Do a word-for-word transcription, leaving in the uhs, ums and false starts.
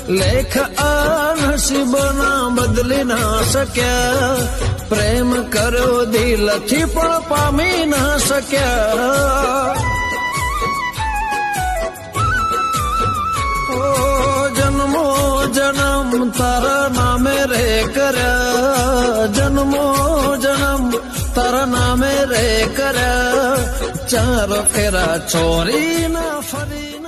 लेख आ नसीबना बदली ना सक्या प्रेम करो दिल थी पण पामी ना सक्या ओ जन्मो जन्म तारा नामे रे कर्या जन्मो जन्म तारा नामे रे कर्या चार फेरा छोरी ना फरी